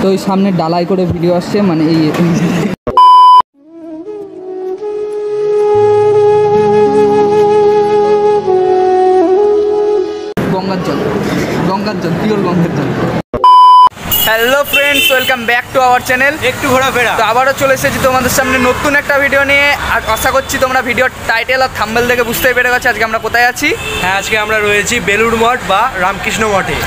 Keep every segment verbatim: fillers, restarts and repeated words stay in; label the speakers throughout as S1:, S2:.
S1: তো ওই সামনে ডালাই করে ভিডিও আসছে, মানে এই গঙ্গার জল, গঙ্গার জল, পিওর গঙ্গার জল। Hello friends, welcome back to our channel
S2: একটু ঘোরাফেরা।
S1: তো আবারও চলে এসেছি তোমাদের সামনে নতুন একটা ভিডিও নিয়ে। আর আশা করছি তোমরা ভিডিওর টাইটেল আর থাম্বনেল দেখে বুঝতেই পেরে গেছো আজকে আমরা কোথায় আছি।
S2: হ্যাঁ, আজকে আমরা রয়েছি বেলুড় মঠ বা রামকৃষ্ণ মঠে।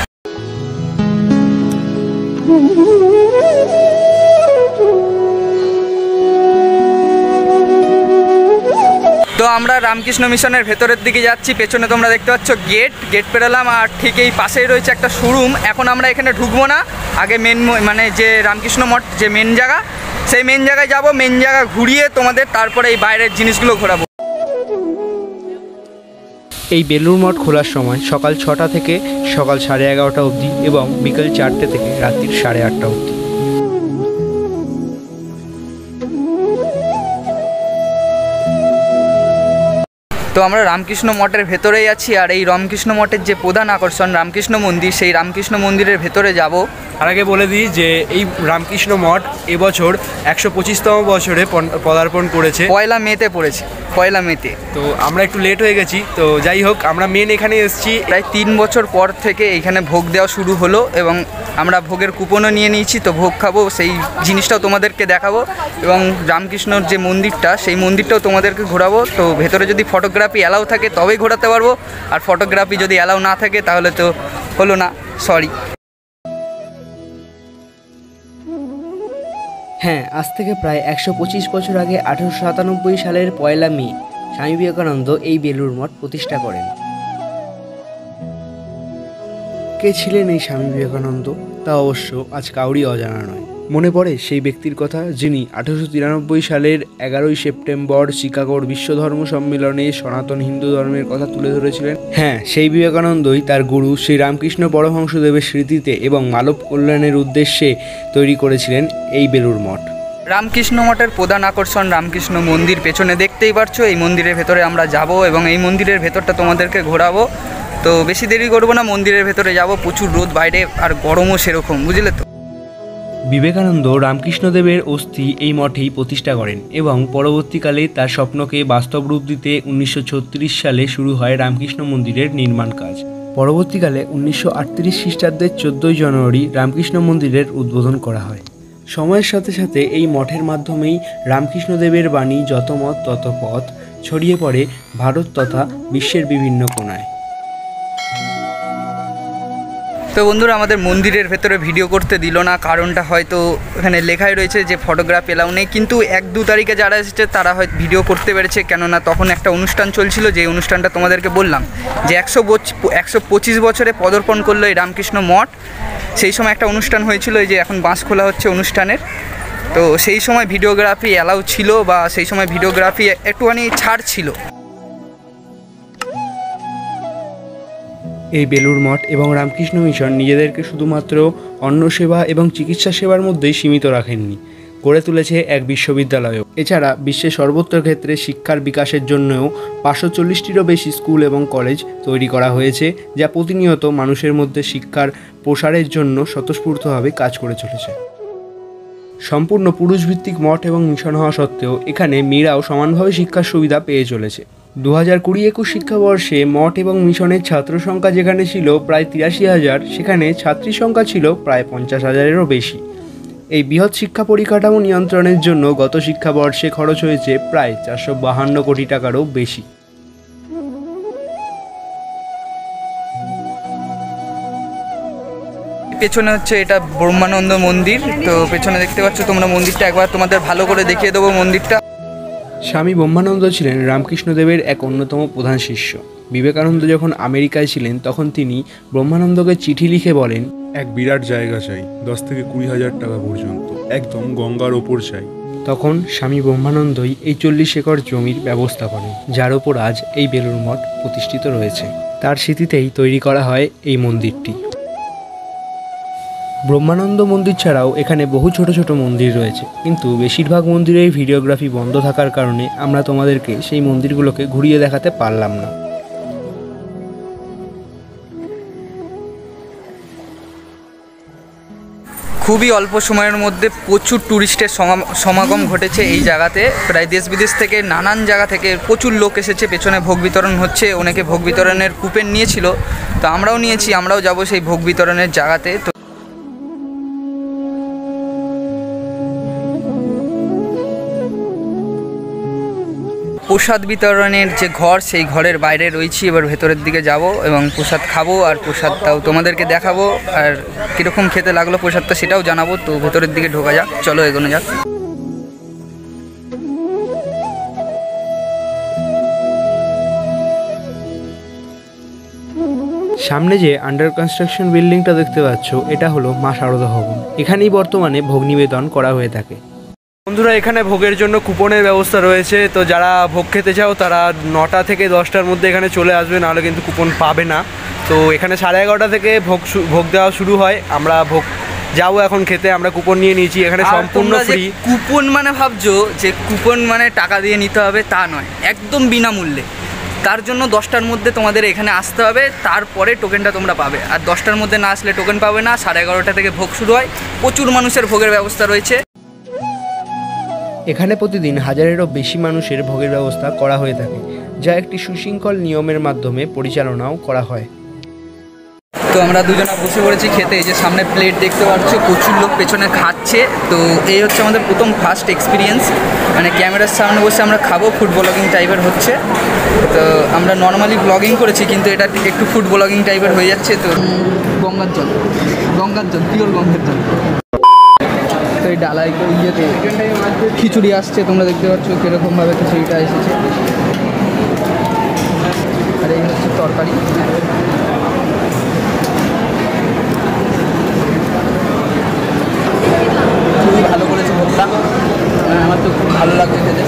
S1: তো আমরা রামকৃষ্ণ মিশনের ভেতরের দিকে যাচ্ছি। পেছনে তোমরা দেখতে পাচ্ছ গেট, গেট পেরোলাম আর ঠিক এই পাশেই রয়েছে একটা শোরুম। এখন আমরা এখানে ঢুকবো না, আগে মেন মানে যে রামকৃষ্ণ মঠ যে মেন জায়গা, সেই মেন জায়গায় যাব। মেন জায়গা ঘুরিয়ে তোমাদের তারপরে এই বাইরের জিনিসগুলো ঘোরাবো।
S3: এই বেলুড় মঠ খোলার সময় সকাল ছটা থেকে সকাল সাড়ে এগারোটা অবধি এবং বিকেল চারটে থেকে রাত্রির সাড়ে আটটা অবধি।
S1: তো আমরা রামকৃষ্ণ মঠের ভেতরেই আছি। আর এই রামকৃষ্ণ মঠের যে প্রধান আকর্ষণ রামকৃষ্ণ মন্দির, সেই রামকৃষ্ণ মন্দিরের ভেতরে যাব।
S2: আর আগে বলে দিই যে এই রামকৃষ্ণ মঠ এবছর একশো পঁচিশতম বছরে পদার্পণ করেছে।
S1: পয়লা মেতে পড়েছে, পয়লা মেতে।
S2: তো আমরা একটু লেট হয়ে গেছি। তো যাই হোক, আমরা মেন এখানে এসেছি
S1: প্রায় তিন বছর পর থেকে এখানে ভোগ দেওয়া শুরু হলো এবং আমরা ভোগের কুপনও নিয়ে নিয়েছি। তো ভোগ খাবো, সেই জিনিসটাও তোমাদেরকে দেখাবো এবং রামকৃষ্ণর যে মন্দিরটা, সেই মন্দিরটাও তোমাদেরকে ঘোরাবো। তো ভেতরে যদি ফটোগ্রাফি অ্যালাউ থাকে তবেই ঘোরাতে পারবো, আর ফটোগ্রাফি যদি অ্যালাউ না থাকে তাহলে তো হলো না, সরি।
S3: হ্যাঁ, আজ থেকে প্রায় একশো পঁচিশ বছর আগে আঠারোশো সাতানব্বই সালের পয়লা মে স্বামী বিবেকানন্দ এই বেলুড় মঠ প্রতিষ্ঠা করেন। কে ছিলেন এই স্বামী বিবেকানন্দ তা অবশ্য আজ কাউরি অজানা নয়। মনে পড়ে সেই ব্যক্তির কথা যিনি আঠারোশো তিরানব্বই সালের এগারোই সেপ্টেম্বর শিকাগোর বিশ্ব ধর্ম সম্মেলনে সনাতন হিন্দু ধর্মের কথা তুলে ধরেছিলেন। হ্যাঁ, সেই বিবেকানন্দই তার গুরু শ্রী রামকৃষ্ণ পরমহংসদেবের স্মৃতিতে এবং মানব কল্যাণের উদ্দেশ্যে তৈরি করেছিলেন এই বেলুড় মঠ।
S1: রামকৃষ্ণ মঠের প্রধান আকর্ষণ রামকৃষ্ণ মন্দির। পেছনে দেখতেই পারছো, এই মন্দিরের ভেতরে আমরা যাব এবং এই মন্দিরের ভেতরটা তোমাদেরকে ঘোরাবো। তো বেশি দেরি করবো না, মন্দিরের ভেতরে যাব। প্রচুর রোদ বাইরে আর গরমও সেরকম, বুঝলে তো।
S3: বিবেকানন্দ রামকৃষ্ণদেবের অস্থি এই মঠেই প্রতিষ্ঠা করেন এবং পরবর্তীকালে তার স্বপ্নকে বাস্তব রূপ দিতে উনিশশো ছত্রিশ সালে শুরু হয় রামকৃষ্ণ মন্দিরের নির্মাণ কাজ। পরবর্তীকালে উনিশশো আটত্রিশ খ্রিস্টাব্দের চোদ্দোই জানুয়ারি রামকৃষ্ণ মন্দিরের উদ্বোধন করা হয়। সময়ের সাথে সাথে এই মঠের মাধ্যমেই রামকৃষ্ণদেবের বাণী যত মত তত পথ ছড়িয়ে পড়ে ভারত তথা বিশ্বের বিভিন্ন কোণায়।
S1: তো বন্ধুরা, আমাদের মন্দিরের ভেতরে ভিডিও করতে দিল না, কারণটা হয়তো এখানে লেখাই রয়েছে যে ফটোগ্রাফি এলাও নেই। কিন্তু এক দু তারিখে যারা এসেছে তারা হয়তো ভিডিও করতে পেরেছে, কেননা তখন একটা অনুষ্ঠান চলছিল, যে অনুষ্ঠানটা তোমাদেরকে বললাম যে একশো একশো পঁচিশ বছরে পদার্পণ করলো এই রামকৃষ্ণ মঠ। সেই সময় একটা অনুষ্ঠান হয়েছিল, এই যে এখন বাঁশ খোলা হচ্ছে অনুষ্ঠানের। তো সেই সময় ভিডিওগ্রাফি অ্যালাউ ছিল, বা সেই সময় ভিডিওগ্রাফি একটুখানি ছাড় ছিল।
S3: এই বেলুড় মঠ এবং রামকৃষ্ণ মিশন নিজেদেরকে শুধুমাত্র অন্ন সেবা এবং চিকিৎসা সেবার মধ্যেই সীমিত রাখেননি, গড়ে তুলেছে এক বিশ্ববিদ্যালয়ও। এছাড়া বিশ্বের সর্বত্র ক্ষেত্রে শিক্ষার বিকাশের জন্যও পাঁচশো চল্লিশটিরও বেশি স্কুল এবং কলেজ তৈরি করা হয়েছে, যা প্রতিনিয়ত মানুষের মধ্যে শিক্ষার প্রসারের জন্য স্বতঃস্ফূর্তভাবে কাজ করে চলেছে। সম্পূর্ণ পুরুষভিত্তিক মঠ এবং মিশন হওয়া সত্ত্বেও এখানে মেয়েরাও সমানভাবে শিক্ষার সুবিধা পেয়ে চলেছে। দু হাজার কুড়ি একুশ শিক্ষাবর্ষে মঠ এবং মিশনের ছাত্র সংখ্যা যেখানে ছিল প্রায় তিরাশি হাজার, সেখানে ছাত্রী সংখ্যা ছিল প্রায় পঞ্চাশ হাজারেরও বেশি। এই বৃহৎ শিক্ষা পরিকাঠামো নিয়ন্ত্রণের জন্য গত শিক্ষাবর্ষে খরচ হয়েছে প্রায় চারশো বাহান্ন কোটি টাকারও বেশি।
S1: পেছনে হচ্ছে এটা ব্রহ্মানন্দ মন্দির। তো পেছনে দেখতে পাচ্ছ তোমরা মন্দিরটা, একবার তোমাদের ভালো করে দেখিয়ে দেবো মন্দিরটা।
S3: স্বামী ব্রহ্মানন্দ ছিলেন রামকৃষ্ণদেবের এক অন্যতম প্রধান শিষ্য। বিবেকানন্দ যখন আমেরিকায় ছিলেন তখন তিনি ব্রহ্মানন্দকে চিঠি লিখে বলেন,
S4: এক বিরাট জায়গা চাই, দশ থেকে কুড়ি হাজার টাকা পর্যন্ত, একদম গঙ্গার ওপর চাই।
S3: তখন স্বামী ব্রহ্মানন্দই এই চল্লিশ একর জমির ব্যবস্থা করেন, যার ওপর আজ এই বেলুড় মঠ প্রতিষ্ঠিত রয়েছে। তার স্মৃতিতেই তৈরি করা হয় এই মন্দিরটি। ব্রহ্মানন্দ মন্দির ছাড়াও এখানে বহু ছোট ছোট মন্দির রয়েছে, কিন্তু বেশিরভাগ মন্দিরেই ভিডিওগ্রাফি বন্ধ থাকার কারণে আমরা তোমাদেরকে সেই মন্দিরগুলোকে ঘুরিয়ে দেখাতে পারলাম না।
S1: খুবই অল্প সময়ের মধ্যে প্রচুর ট্যুরিস্টের সমাগম ঘটেছে এই জায়গাতে। প্রায় দেশ বিদেশ থেকে নানান জায়গা থেকে প্রচুর লোক এসেছে। পেছনে ভোগ বিতরণ হচ্ছে, অনেকে ভোগ বিতরণের কুপন নিয়েছিল, তো আমরাও নিয়েছি, আমরাও যাব সেই ভোগ বিতরণের জায়গাতে। তো প্রসাদ বিতরণের যে ঘর, সেই ঘরের বাইরে রয়েছি, এবার ভেতরের দিকে যাব এবং প্রসাদ খাবো, আর প্রসাদটাও তোমাদেরকে দেখাবো, আর কীরকম খেতে লাগলো প্রসাদটা সেটাও জানাবো। তো ভেতরের দিকে ঢোকা যাক, চলো এগোনো যাক।
S3: সামনে যে আন্ডার কনস্ট্রাকশন বিল্ডিংটা দেখতে পাচ্ছ, এটা হলো মা শারদা ভবন। এখানেই বর্তমানে ভোগ নিবেদন করা হয়ে থাকে।
S2: বন্ধুরা, এখানে ভোগের জন্য কুপনের ব্যবস্থা রয়েছে, তো যারা ভোগ খেতে চাও তারা নটা থেকে দশটার মধ্যে এখানে চলে আসবে, নাহলে কিন্তু কুপন পাবে না। তো এখানে সাড়ে এগারোটা থেকে ভোগ ভোগ দেওয়া শুরু হয়। আমরা ভোগ যাবো এখন খেতে, আমরা কুপন নিয়ে নিয়েছি। এখানে সম্পূর্ণ ফ্রি।
S1: কুপন মানে ভাবছো যে কুপন মানে টাকা দিয়ে নিতে হবে, তা নয়, একদম বিনামূল্যে। তার জন্য দশটার মধ্যে তোমাদের এখানে আসতে হবে, তারপরে টোকেনটা তোমরা পাবে। আর দশটার মধ্যে না আসলে টোকেন পাবে না। সাড়ে এগারোটা থেকে ভোগ শুরু হয়, প্রচুর মানুষের ভোগের ব্যবস্থা রয়েছে।
S3: এখানে প্রতিদিন হাজারেরও বেশি মানুষের ভোগের ব্যবস্থা করা হয়ে থাকে, যা একটি সুশৃঙ্খল নিয়মের মাধ্যমে পরিচালনাও করা হয়।
S1: তো আমরা দুজনে বসে পড়েছি খেতে। এই যে সামনে প্লেট দেখতে পাচ্ছ, প্রচুর লোক পেছনে খাচ্ছে। তো এই হচ্ছে আমাদের প্রথম ফার্স্ট এক্সপিরিয়েন্স, মানে ক্যামেরার সামনে বসে আমরা খাবো। ফুড ব্লগিং টাইপের হচ্ছে। তো আমরা নর্মালি ব্লগিং করেছি, কিন্তু এটা একটু ফুড ব্লগিং টাইপের হয়ে যাচ্ছে। তো গঙ্গার জল, গঙ্গার জল, পিওর গঙ্গার জল। তো এই ডালাই ইয়েতে খিচুড়ি আসছে, তোমরা দেখতে পাচ্ছ কীরকমভাবে খিচুড়িটা এসেছে। আর এই হচ্ছে তরকারি। খুবই ভালো করেছে ভোগটা, আমার তো খুব ভালো লাগছে খেতে।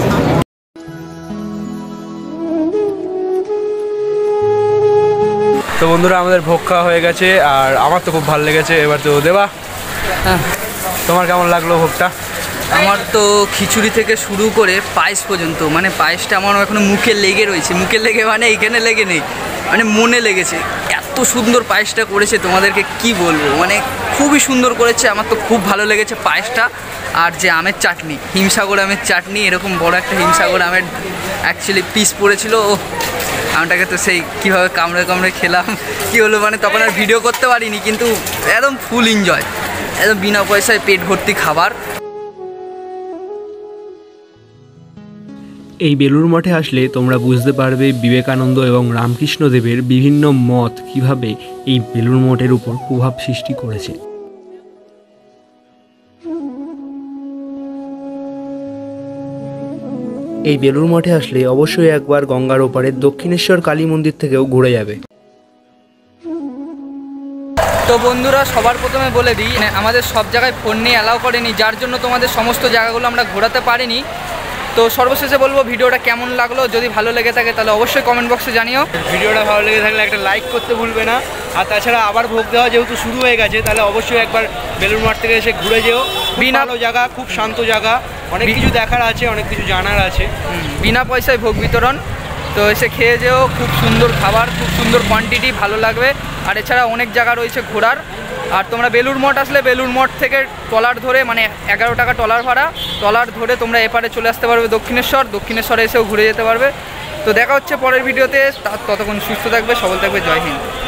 S2: তো বন্ধুরা, আমাদের ভোগ খাওয়া হয়ে গেছে, আর আমার তো খুব ভালো লেগেছে। এবার তো দেবা,
S1: হ্যাঁ,
S2: তোমার কেমন লাগলো ভোগটা?
S1: আমার তো খিচুড়ি থেকে শুরু করে পায়েস পর্যন্ত, মানে পায়েসটা আমার এখনো মুখে লেগে রয়েছে। মুখে লেগে মানে এইখানে লেগে নেই, মানে মনে লেগেছে। এত সুন্দর পায়েসটা করেছে, তোমাদেরকে কি বলবো, মানে খুবই সুন্দর করেছে। আমার তো খুব ভালো লেগেছে পায়েসটা। আর যে আমের চাটনি, হিমসাগর আমের চাটনি, এরকম বড় একটা হিমসাগর আমের অ্যাকচুয়ালি পিস পড়েছিল। ও আমটাকে তো সেই কীভাবে কামড়ে কামড়ে খেলাম, কী হলো, মানে তখন আর ভিডিও করতে পারিনি, কিন্তু একদম ফুল এনজয়, একদম বিনা পয়সায় পেট ভর্তি খাবার।
S3: এই বেলুড় মঠে আসলে তোমরা বুঝতে পারবে বিবেকানন্দ এবং রামকৃষ্ণদেবের বিভিন্ন মত কিভাবে এই বেলুড় মঠের উপর প্রভাব সৃষ্টি করেছে। এই বেলুড় মঠে আসলে অবশ্যই একবার গঙ্গার ওপারে দক্ষিণেশ্বর কালী মন্দির থেকেও ঘুরে যাবে।
S1: তো বন্ধুরা, সবার প্রথমে বলে দিই, আমাদের সব জায়গায় ফোন নিয়ে অ্যালাউ করেনি, যার জন্য তোমাদের সমস্ত জায়গাগুলো আমরা ঘোরাতে পারিনি। তো সর্বশেষে বলবো, ভিডিওটা কেমন লাগলো, যদি ভালো লেগে থাকে তাহলে অবশ্যই কমেন্ট বক্সে জানিও।
S2: ভিডিওটা ভালো লেগে থাকলে একটা লাইক করতে ভুলবে না। আর তাছাড়া আবার ভোগ দেওয়া যেহেতু শুরু হয়ে গেছে, তাহলে অবশ্যই একবার বেলুড় মঠ থেকে এসে ঘুরে যেও। বিনা ভালো জায়গা, খুব শান্ত জায়গা, অনেক কিছু দেখার আছে, অনেক কিছু জানার আছে।
S1: বিনা পয়সায় ভোগ বিতরণ, তো এসে খেয়ে যেও। খুব সুন্দর খাবার, খুব সুন্দর কোয়ান্টিটি, ভালো লাগবে। আর এছাড়া অনেক জায়গা রয়েছে ঘোরার। আর তোমরা বেলুড় মঠ আসলে বেলুড় মঠ থেকে ট্রলার ধরে, মানে এগারো টাকা ট্রলার ভাড়া, ট্রলার ধরে তোমরা এপারে চলে আসতে পারবে দক্ষিণেশ্বর। দক্ষিণেশ্বরে এসেও ঘুরে যেতে পারবে। তো দেখা হচ্ছে পরের ভিডিওতে। ততক্ষণ সুস্থ থাকবে, সবল থাকবে। জয় হিন্দ।